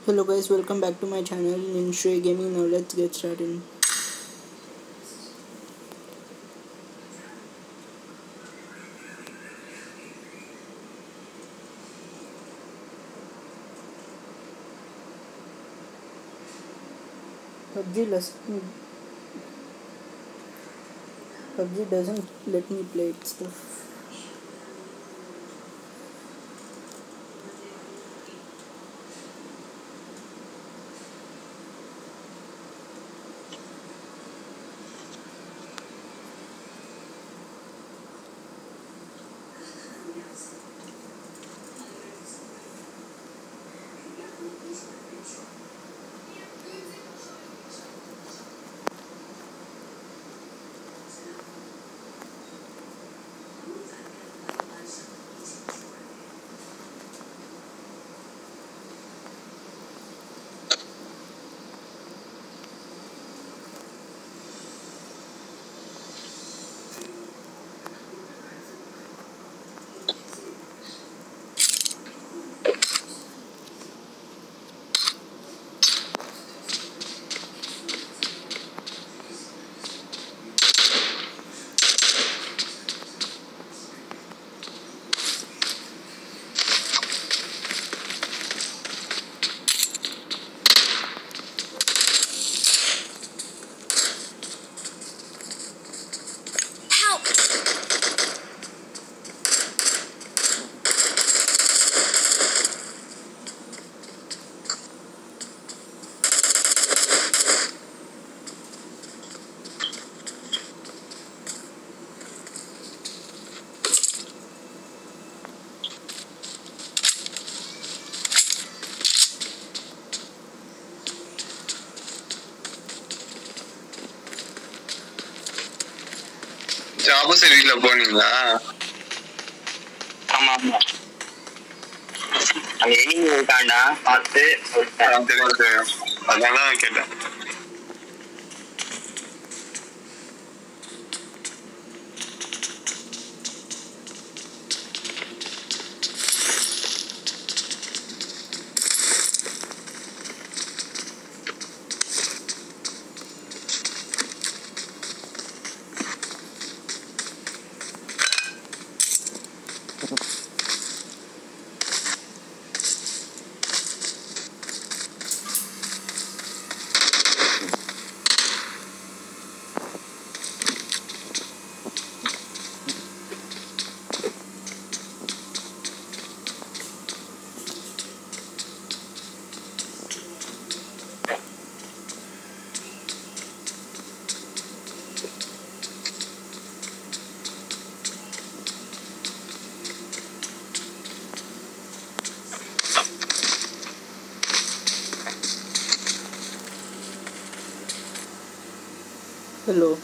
Hello guys, welcome back to my channel Ninshray Gaming. Now let's get started. PUBG, PUBG doesn't let me play it stuff. ஜாபு சர்வீஸ்ல போனீங்களா? ஆமா ஆமா, அந்த enemy இருக்காண்டா பார்த்து சொல்லிட்டேன். அதனால நான் கேட்டேன். Hello.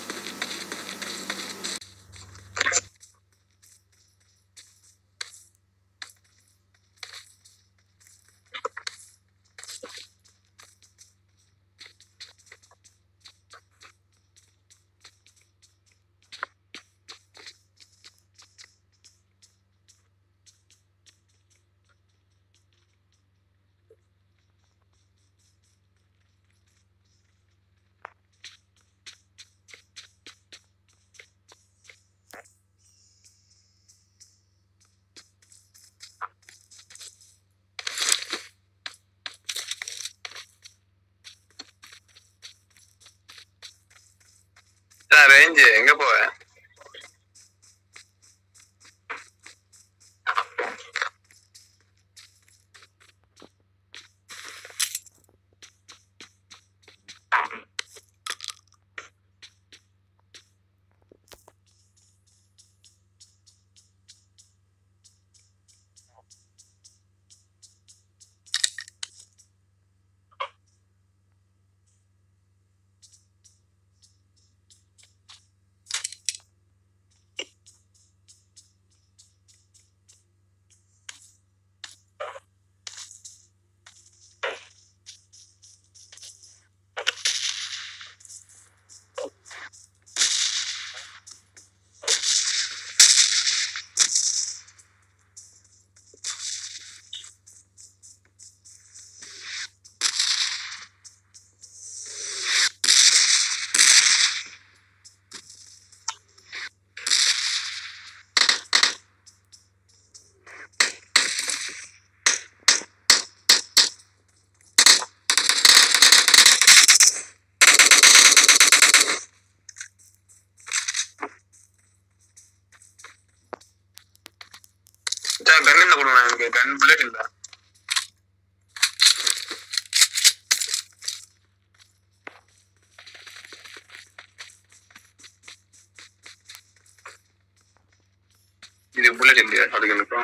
ரேஞ்ச் எங்க போவ? கன் என்ன கொடுங்க எனக்கு கன் புல்லட் இல்ல இது புல்லட் இல்லையா அதுக்கு எனக்கு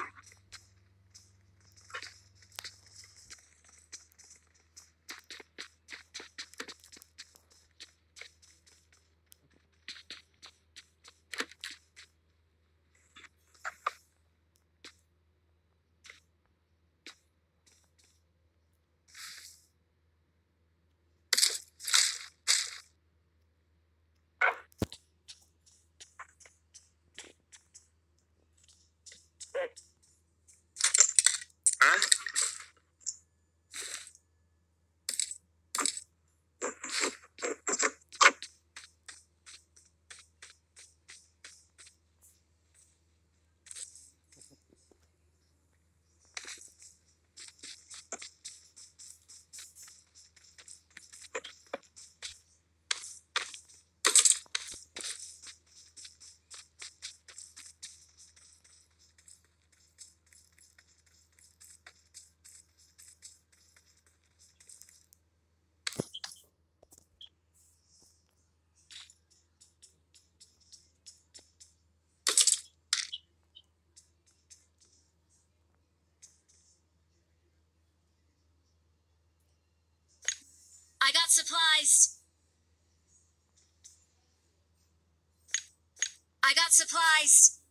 I got supplies. I got supplies.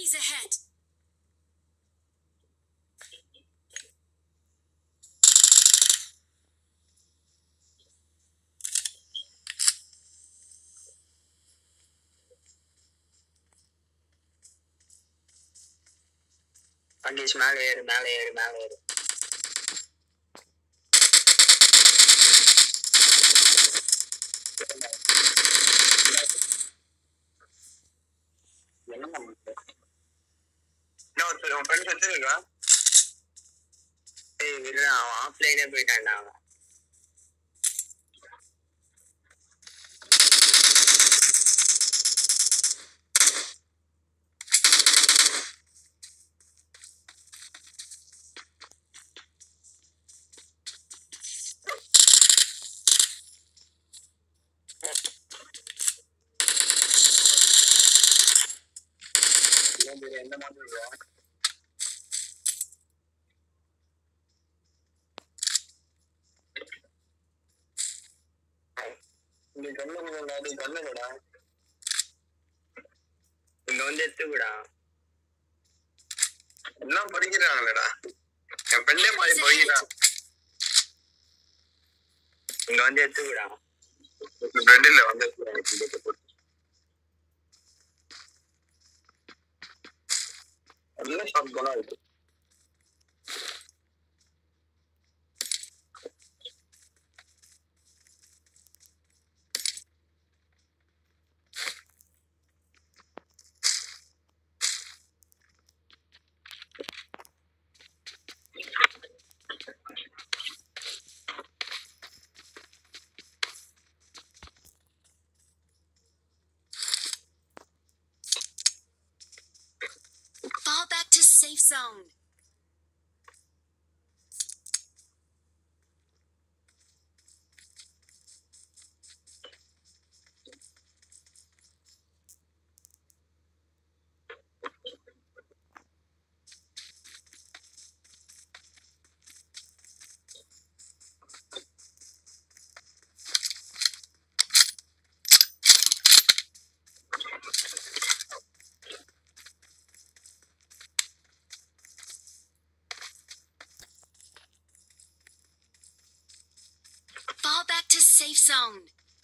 Enemies ahead. அங்கேஷ் மேலே ஏறு மேலே ஏறு மேலே ஏறு. உன் ஃப்ரெண்ட்ஸ் வச்சிருக்கா? ஏய் விடுறா, அவன் ஆஃப்லைனே போயிட்டான்டா அவன். எந்த மாதிரி இருக்கா? இங்க கண்ணுடா இங்க வந்து எடுத்துக்கூடா. எல்லாம் படிக்கிறாங்களேடா. என் ஃப்ரெண்டே மாதிரி படிக்கிறான். இங்க வந்து எடுத்துக்கூடா. ஃப்ரெண்ட் இல்ல வந்து நல்ல ஷாப் போனா இருக்கு. Fall back to safe zone. Fall back to safe zone.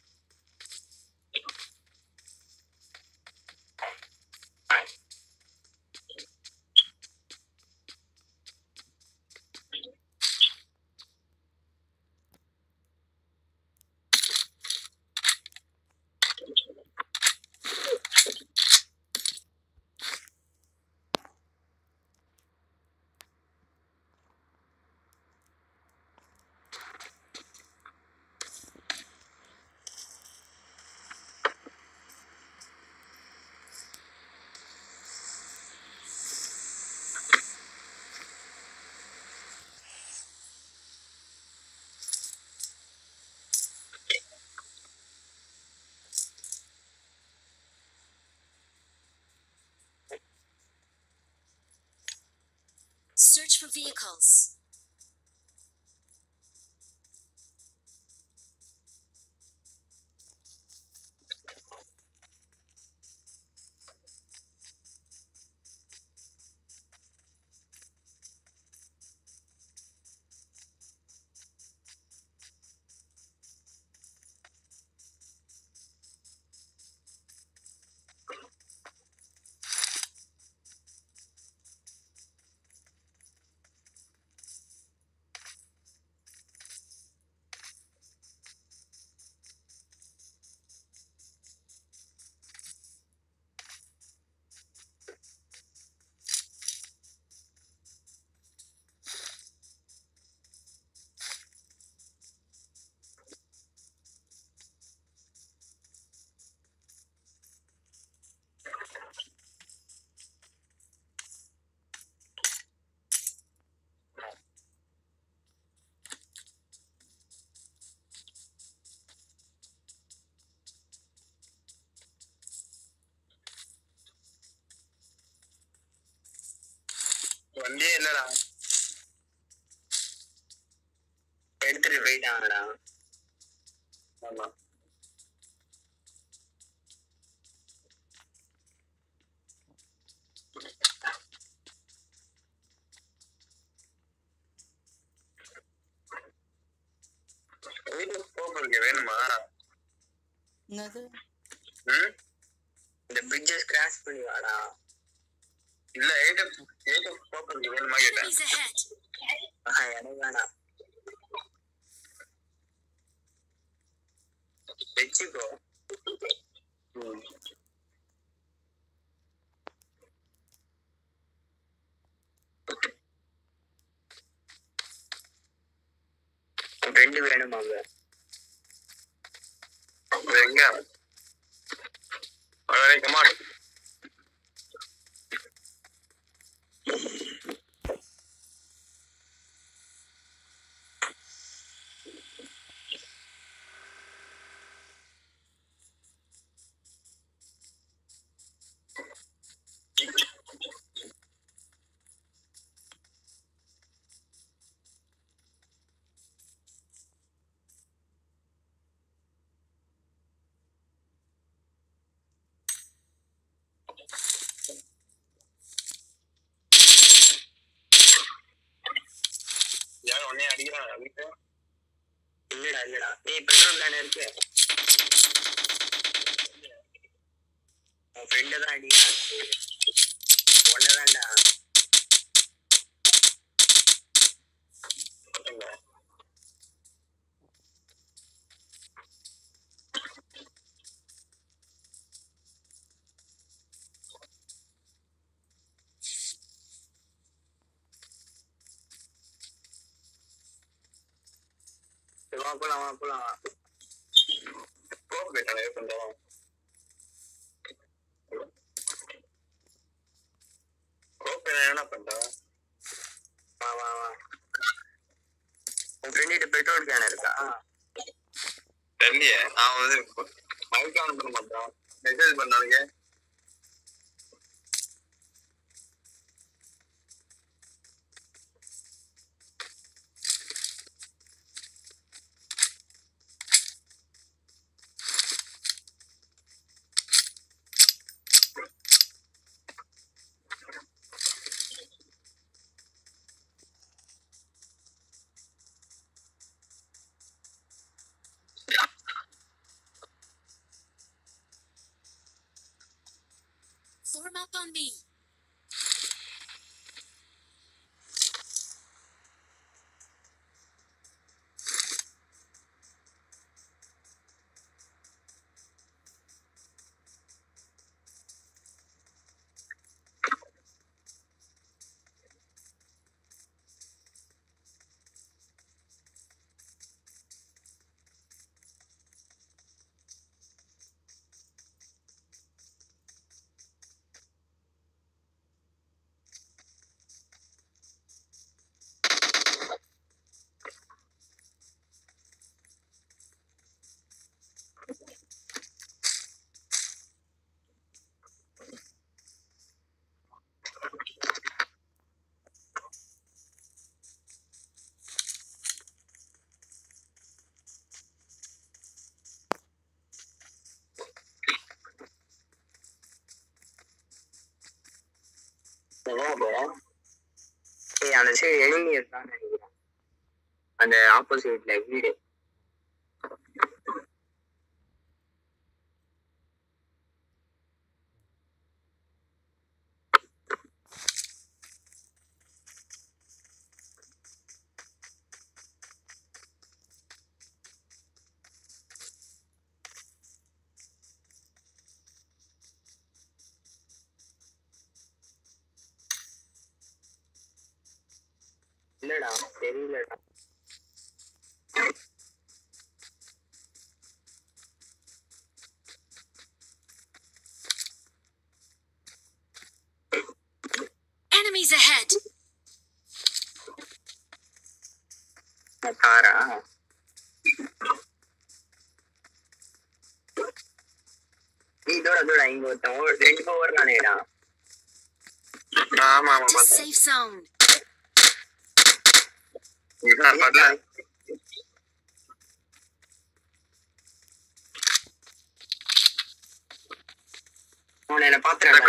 Search for vehicles. வண்டியே இல்லடா. எடுத்துட்டு போயிட்டாங்கடா. ஆமா வேணுமா? என்னது? இந்த பிரிட்ஜஸ் கிராஷ் பண்ணி வாடா. இல்ல 8 போறது வேணுமா கேட்டேன். Enemies ahead. எனக்கு வேணாம். வச்சுக்கோ. ரெண்டு வேணுமாங்க? எங்க? Alright, come on. யார் உன்னைய அடிக்கிறாங்க வீட்டு? இல்லடா. ஏய் பெட்ரோல் கேன் இருக்கு. உன் ஃப்ரெண்டு தான் அடிக்கிறான். ஒன்னதான்டா. போலாம். போகட்டானே கொஞ்சம். என்ன பண்றா? வா. உன் ஃப்ரெண்டு பெட்ரோல் கேன் இருக்கா? தெரியலையே. நான் வந்து மைக் ஆன் பண்ண மாட்டான். மெசேஜ் பண்ணானுங்க. Form up on me. அந்த சைடு எனிமி இருக்கான்னு நினைக்கிறேன். அந்த ஆப்போசிட்ல வீடு. இல்லடா தெரியலடா. Enemies ahead. காரா? இதோட இங்க ஒருத்தன் 2 ஓவர்லானேடா. ஆமா To safe zone. இதான் படல. அவன் என்ன பாத்துறான்.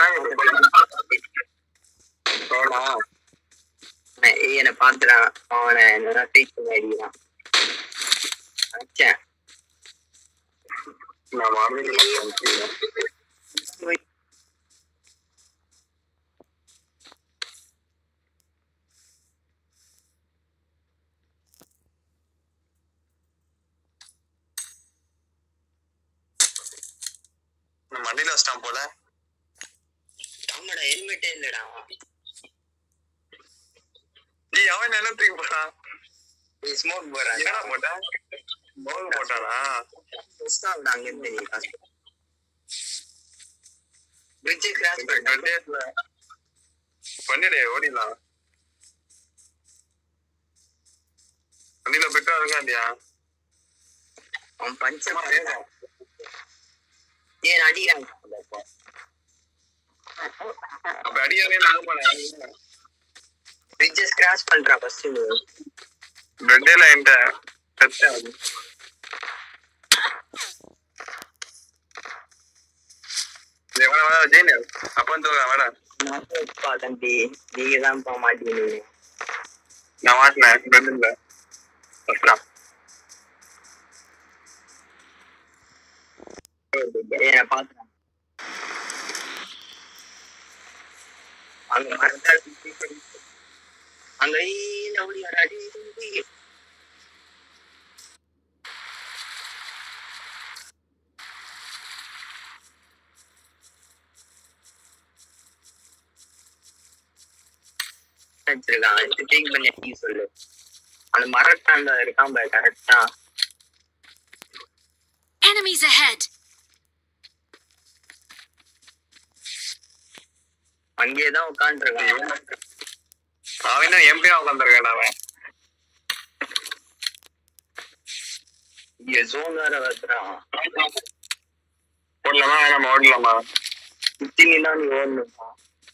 என்ன பாத்துறான். அவனை என்ன அடிக்கிறான். நான் மறந்துட்டு மண்டியில வச்சிட்டான் போல. ஆமாடா ஹெல்மெட்டே இல்லடா. டேய் அவன் என்ன தூக்கி போறான்? நீ ஸ்மோக் போறான். என்னடா போட்டான்? ஸ்மோக் போட்டானா? புஸ்தாடா அங்க இருந்து நீ பிரிட்ஜ் கிராஸ் பண்ணிடே ஓடிடலாம். வண்டியில பெட்டா இருக்கா இல்லையா? அவன் பஞ்சமா ஏன் அடிக்கிறாங்க அப்ப அடியாவே நான் போனேன். பிரிட்ஜஸ் கிராஸ் பண்றா ஃபர்ஸ்ட். பெட்டேல என்கிட்ட செட் ஆகுது. ஜெயினர் அப்ப வாடா. தம்பி நீங்க தான் போக மாட்டீங்க. நான் மாட்டினேன் பெட்டில் பாத்துறேன். அங்க மரத்தால் அங்க அடி வச்சிருக்கான். சொல்லு அந்த மரத்தாண்ட இருக்கான் கரெக்டா. Enemies ahead. அங்கேதான் உட்காந்துருக்கான். அவன் எம்பியா உட்காந்துருக்கான். அவன் இங்க ஜோன் வேற வருதுறான். ஓடலாமா வேணாமா? ஓடலாமா? சுத்தி நீ ஓடணுமா?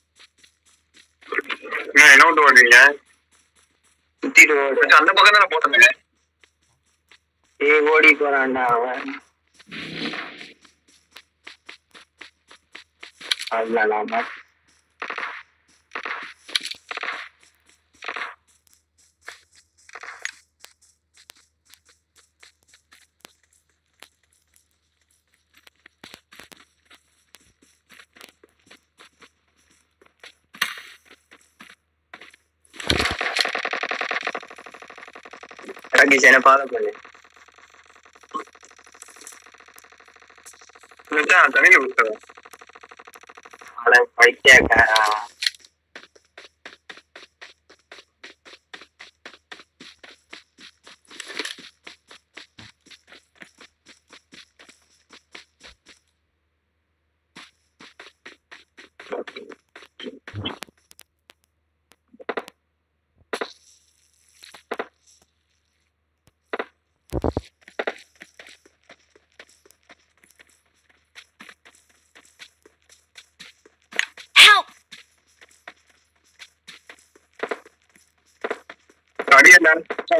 என்ன விட்டு ஓடுறீங்க? சுத்திட்டு ஓடு. அந்த பக்கம் தானே போட்டேன். ஓடி போறான்டா அவன். அதுலாமா ராகேஷ் என்ன ஃபாலோ பண்ணு. தண்ணியில விட்டுறேன். பைத்தியக்காரா. Help! அடியா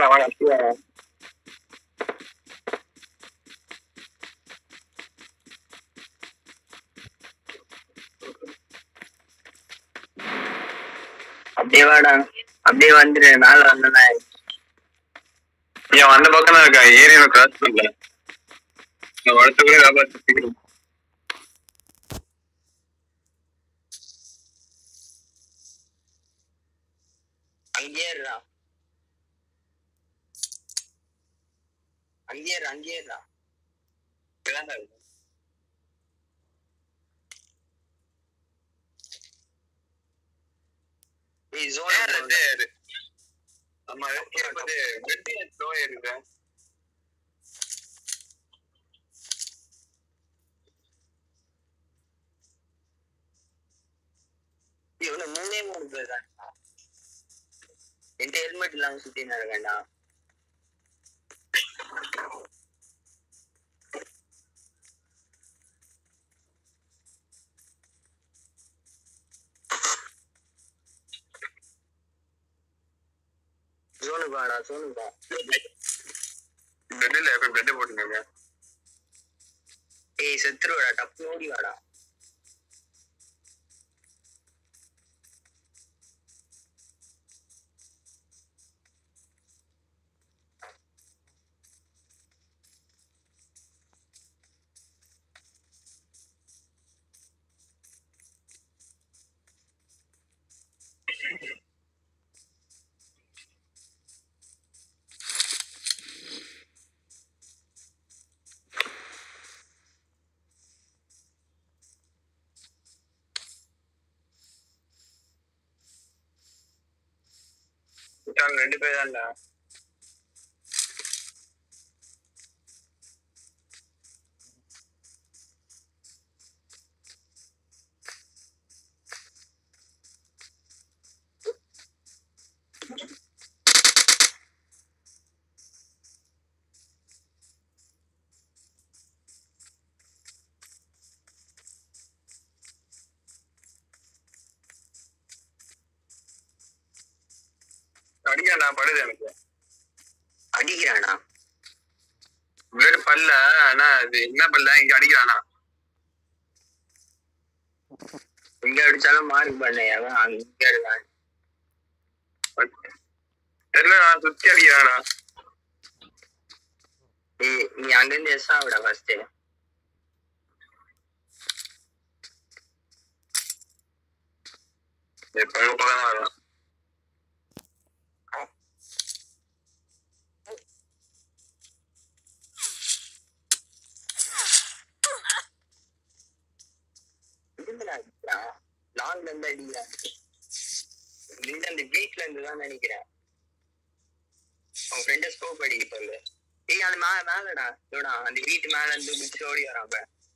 அப்படியே வாடா. அப்படியே வந்துரு. மேல வந்தனா ஏன் அந்த பக்கம் தான் இருக்கா? ஏரியாவை கிராஸ் பண்ணல. நான் வளர்த்து கூட வியாபாரம் அங்கேறா. அங்கேறா. இவனை 3 பேர் தான். என்கிட்ட ஹெல்மெட் இல்லாம சுத்தினா இருக்கேன்டா. ஜோனுக்கு வாடா. பெட்டில் எப்போ பெட்டு போட்டுருங்க. ஏய் செத்துருவாடா. டப்பு ஓடி வாடா. 2 பேர் தான்டா. அடிக்கிறானா படுது எனக்கு. அடிக்கிறானா? புல்லட் பல்ல. ஆனா அது என்ன பல்ல இங்க அடிக்கிறானா? இங்க அடிச்சாலும் மார்க் பண்ண அவன் அங்க இருக்கான். தெரியல, நான் சுத்தி அடிக்கிறானா? நீ அங்கிருந்து எஸ் ஆகுடா ஃபர்ஸ்ட். பக்கம் லாங்ல இருந்து அடிக்கிறான். அந்த வீட்ல இருந்து தான் நினைக்கிறேன். அவன் ஃப்ரெண்ட ஸ்கோப் அடிக்க சொல்லு. ஏய் அது மேலடா இதோடா அந்த வீட்டு மேல இருந்து பிடிச்சி ஓடி வரான்.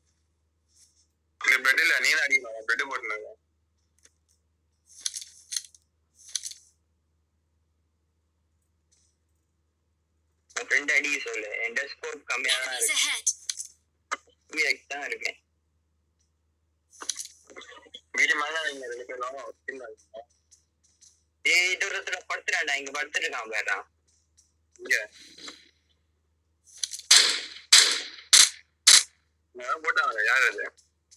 பெட் இல்ல, நீ தான் அடிக்கலாம். பெட் போட்டுனாங்க. உன் ஃப்ரெண்ட் அடிக்க சொல்லு. என் ஸ்கோப் கம்மியா தான் Enemies இருக்கு. ahead. தான் இருக்கேன். வீட்டு மேல நீங்க 2 பேரும் ஏய் தூரத்துல படுத்துறான்டா. இங்க படுத்துட்டு இருக்கான் பேரா. இங்க போட்டாங்க. யாரு அது?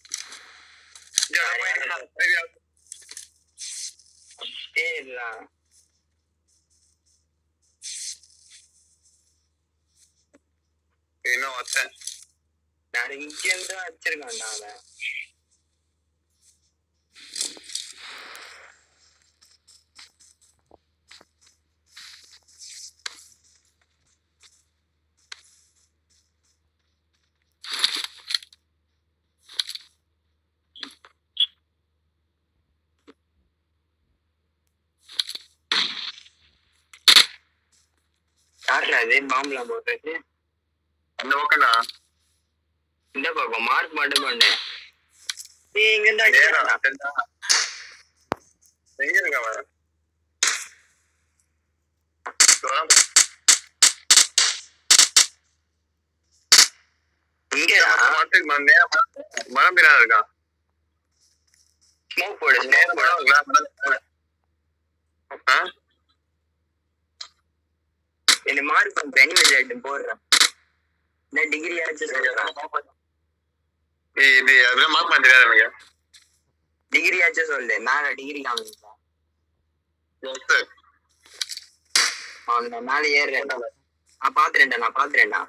இன்னும் வச்சேன். நான் இங்க இருந்து வச்சிருக்கான்டா அவன். யாருல அது பாம்புலாம் போட்டுருக்கு? அந்த பக்கம்டா. இந்த பக்கம் மார்க் மட்டும் பண்ணு. இங்க இருந்து எங்க இருக்க அவன்? இங்க மரம் பின்னா இருக்கான். ஸ்மோக் போடு. என்ன மார்க் பண்ண அனிமேட் போடுறேன். என்ன டிகிரி ஆச்சு சொல்றேன். இது அதெல்லாம் மார்க் பண்ண தெரியாது எனக்கு. டிகிரி ஆச்சு சொல்லு. மேல டிகிரி காமிப்பா. மேல ஏறுறேன்டா. நான் பாத்துறேன்டா.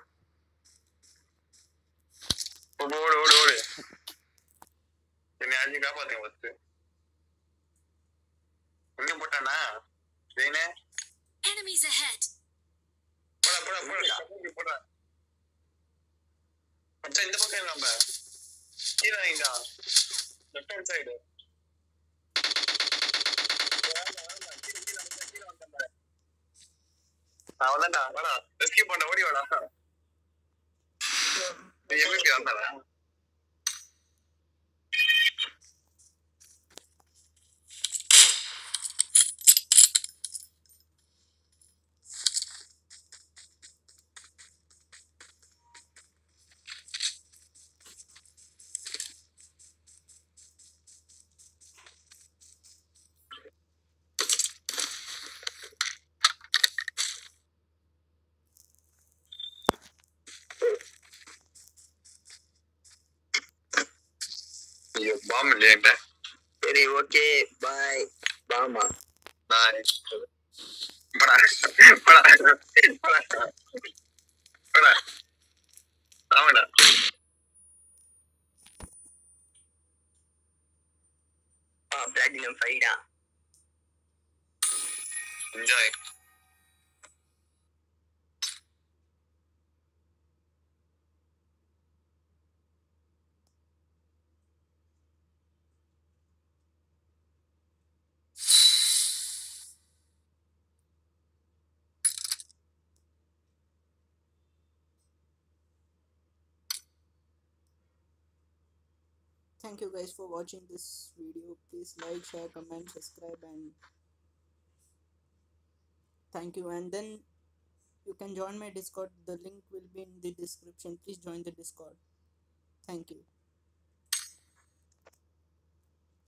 ஓடு ஓடு ஓடு. என்னை அழிஞ்சு காப்பாத்துங்க ஃபர்ஸ்ட். எங்க போட்டானா? ஜெயினே. Enemies ahead. போடா. மச்சான் இந்த பக்கம் நம்ம கீழே வாங்கிட்டா. Left hand side. அவன்தான்டா. வாடா. எஸ்கேப் பண்ண ஓடி வாடா. எங்க வந்தாடா? ஐயோ பாம் இல்லையா? சரி ஓகே பாய். பாமா பாய். படா படா படா படா. ஆமாடா. பிளாட்டினம் 5டா. Enjoy. Thank you guys for watching this video. Please like, share, comment, subscribe, and thank you. And then you can join my Discord. The link will be in the description. Please join the Discord. Thank you.